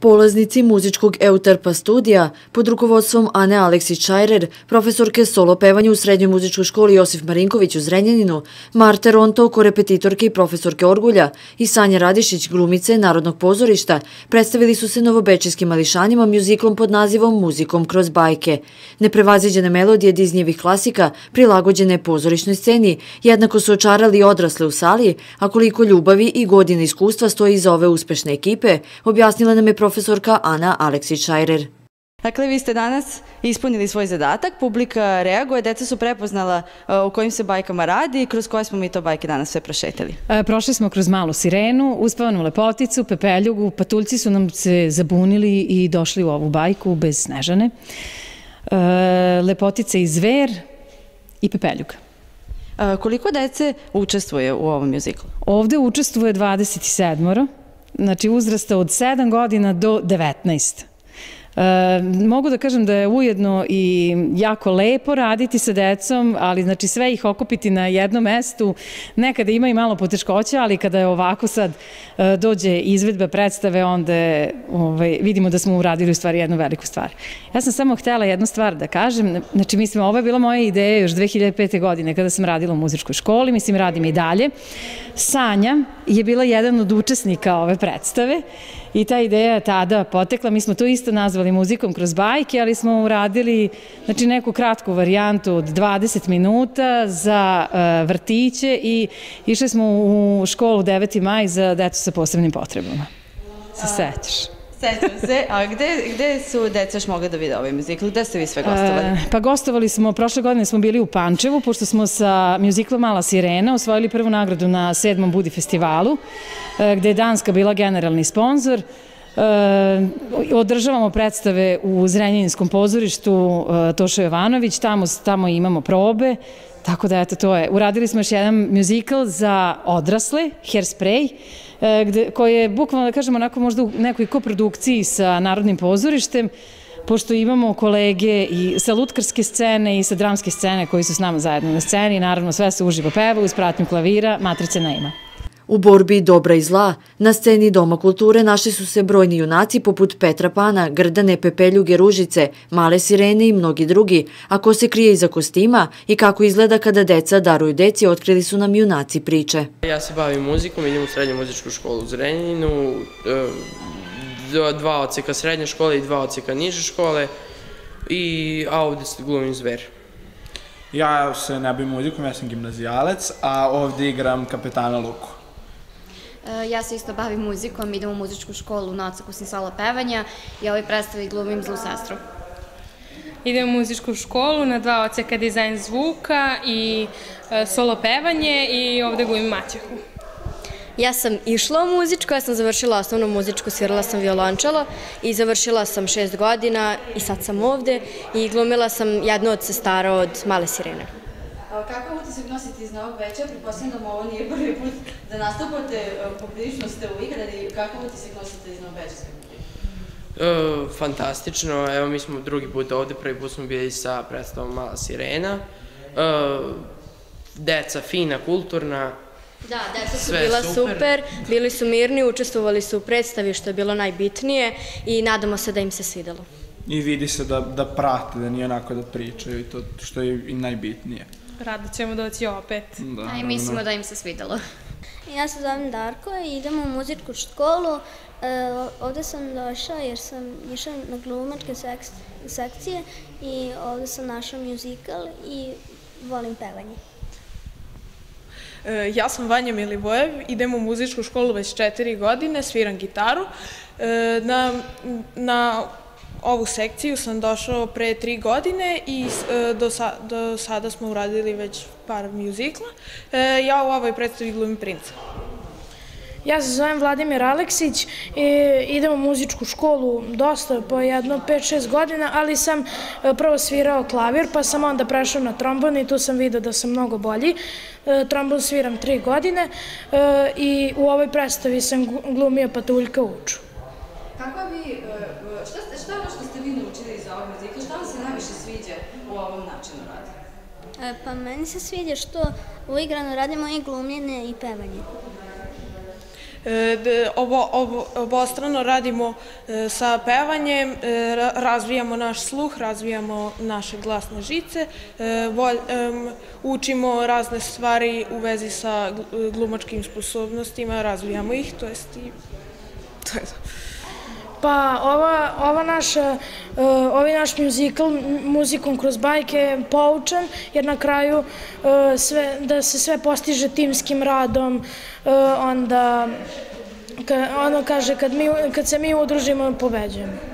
Polaznici muzičkog Euterpa studija pod rukovodstvom Ane Aleksić-Čajrer, profesorke solo pevanja u Srednjoj muzičkoj školi Josif Marinković u Zrenjaninu, Marte Ronto, korepetitorke i profesorke orgulja i Sanja Radišić, glumice Narodnog pozorišta, predstavili su se novobečijskim mališanima mjuziklom pod nazivom Muzikom kroz bajke. Neprevaziđene melodije Diznijevih klasika, prilagođene pozorišnoj sceni, jednako su očarali i odrasle u sali, a koliko ljubavi i godine iskustva stoji iza ove uspešne ekipe, objasnila nam je profesorka Ana Aleksić-Čajrer. Dakle, vi ste danas ispunili svoj zadatak, publika reaguje, deca su prepoznala o kojim se bajkama radi i kroz koje smo mi to bajke danas sve prošetali. Prošli smo kroz Malu sirenu, Uspavanu lepoticu, Pepeljugu, patuljci su nam se zabunili i došli u ovu bajku bez Snežane, Lepotica i zver i Pepeljuga. Koliko dece učestvuje u ovom mjuziklu? Ovde učestvuje 27, znači uzrasta od 7 godina do 19. Mogu da kažem da je ujedno i jako lepo raditi sa decom, ali znači sve ih okupiti na jednom mestu. Nekada ima i malo poteškoća, ali kada je ovako sad dođe izvedba predstave, onda vidimo da smo uradili u stvari jednu veliku stvar. Ja sam samo htjela jednu stvar da kažem, znači mislim, ovo je bila moja ideja još 2005. godine kada sam radila u muzičkoj školi, mislim radim i dalje. Sanja je bila jedan od učesnika ove predstave i ta ideja je tada potekla. Mi smo to isto nazvali Muzikom kroz bajke, ali smo uradili neku kratku varijantu od 20 minuta za vrtiće i išli smo u školu 9. maj za decu sa posebnim potrebama. Se sećaš? Sećam se. A gde su deca još mogli da vide ovaj mjuzikl? Gde ste vi sve gostovali? Pa gostovali smo, prošle godine smo bili u Pančevu, pošto smo sa mjuziklom Mala sirena osvojili prvu nagradu na 7. Budi festivalu, gde je Danska bila generalni sponsor. Održavamo predstave u Zrenjaninskom pozorištu Tošo Jovanović, tamo imamo probe, tako da eto to je. Uradili smo još jedan mjuzikl za odrasle, Hairspray, koji je bukvalno, da kažemo, onako možda u nekoj koprodukciji sa Narodnim pozorištem, pošto imamo kolege i sa lutkarske scene i sa dramske scene koji su s nama zajedno na sceni, naravno sve se uživo peva uz pratnju klavira, matrice nema. U borbi dobra i zla, na sceni Doma kulture našli su se brojni junaci poput Petra Pana, Grdane, Pepeljuge, Ružice, Male sirene i mnogi drugi, a ko se krije iza kostima i kako izgleda kada deca daruju deci, otkrili su nam junaci priče. Ja se bavim muzikom, idem u Srednju muzičku školu u Zrenjaninu, 2 odseka srednje škole i 2 odseka niže škole, a ovdje glumim zver. Ja se ne bavim muzikom, ja sam gimnazijalac, a ovdje igram kapetana Luku. Ja se isto bavim muzikom, idem u muzičku školu na odseku solo pevanja i ovoj predstavi glumim zlu sestru. Idem u muzičku školu na 2 odseka dizajn zvuka i solo pevanje i ovde glumim maćehu. Ja sam išla u muzičko, ja sam završila osnovnu muzičku, svirala sam violončelo i završila sam 6 godina i sad sam ovde i glumila sam jednu od sestara od Male sirene. Kakav utisak nosite iz Novog Beča? Pretpostavljam da ovo nije prvi put da nastupate, poprilično ste uigrani. Kakav utisak nosite iz Novog Beča? Fantastično. Evo, mi smo drugi put ovde, prvi put smo bili sa predstavom Mala sirena. Deca fina, kulturna. Da, deca su bila super, bili su mirni, učestvovali su u predstavi što je bilo najbitnije i nadamo se da im se svidelo. I vidi se da prate, da nije onako da pričaju i to što je i najbitnije. Rado ćemo doći opet. I mislimo da im se svidelo. Ja se zovem Darko i idem u muzičku školu. Ovde sam došla jer sam išla na glumačke sekcije i ovde sam našla mjuzikal i volim pevanje. Ja sam Vanja Milivojev, idem u muzičku školu već 4 godine, sviram gitaru. Na ovu sekciju sam došao pre 3 godine i do sada smo uradili već par mjuzikla. Ja u ovoj predstavi glumim princa. Ja se zovem Vladimir Aleksić, idem u muzičku školu dosta, po jedno 5-6 godina, ali sam prvo svirao klavir, pa sam onda prešao na trombon i tu sam vidio da sam mnogo bolji. Trombon sviram 3 godine i u ovoj predstavi sam glumio patuljka Uču. Šta je ono što ste vi naučili iz ovog mjuzikla? Šta vam se najviše sviđa u ovom načinu rada? Pa meni se sviđa što uigrano radimo i glumljenje i pevanje. Obostrano radimo sa pevanjem, razvijamo naš sluh, razvijamo naše glasne žice, učimo razne stvari u vezi sa glumačkim sposobnostima, razvijamo ih, to jest i to je to. Pa ovaj naš muzikal Muzikom kroz bajke je poučan, jer na kraju da se sve postiže timskim radom, onda ono kaže kad se mi udružimo pobeđujemo.